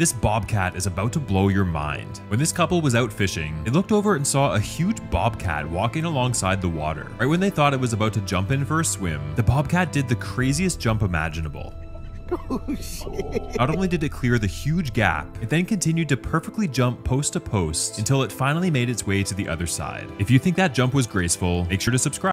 This bobcat is about to blow your mind. When this couple was out fishing, they looked over and saw a huge bobcat walking alongside the water. Right when they thought it was about to jump in for a swim, the bobcat did the craziest jump imaginable. Oh, shit. Not only did it clear the huge gap, it then continued to perfectly jump post to post until it finally made its way to the other side. If you think that jump was graceful, make sure to subscribe.